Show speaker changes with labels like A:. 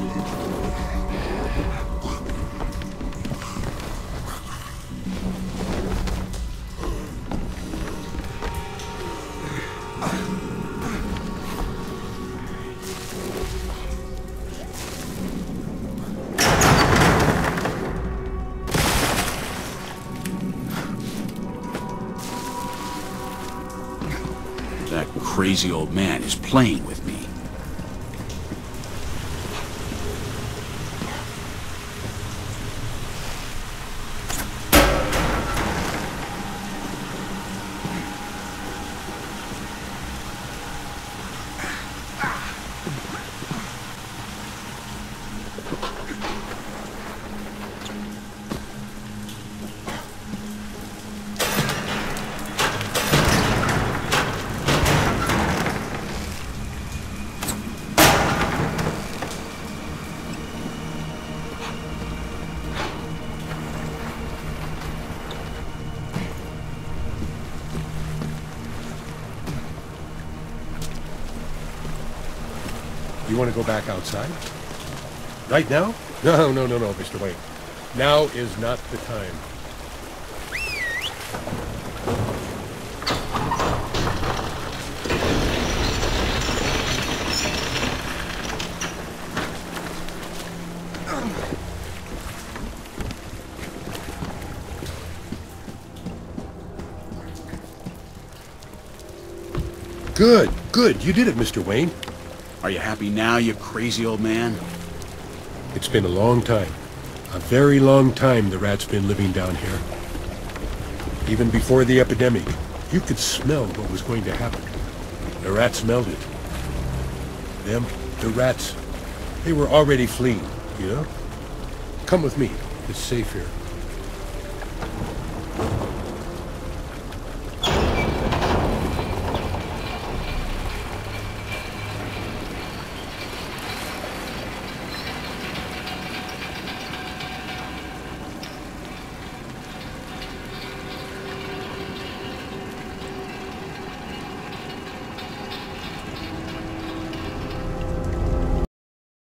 A: That crazy old man is playing with me.
B: You want to go back outside? Right now? No, Mr. Wayne. Now is not the time. Good. You did it, Mr. Wayne.
A: Are you happy now, you crazy old man?
B: It's been a long time. A very long time the rat's been living down here. Even before the epidemic, you could smell what was going to happen. The rats smelled it. The rats, they were already fleeing, you know? Come with me. It's safe here.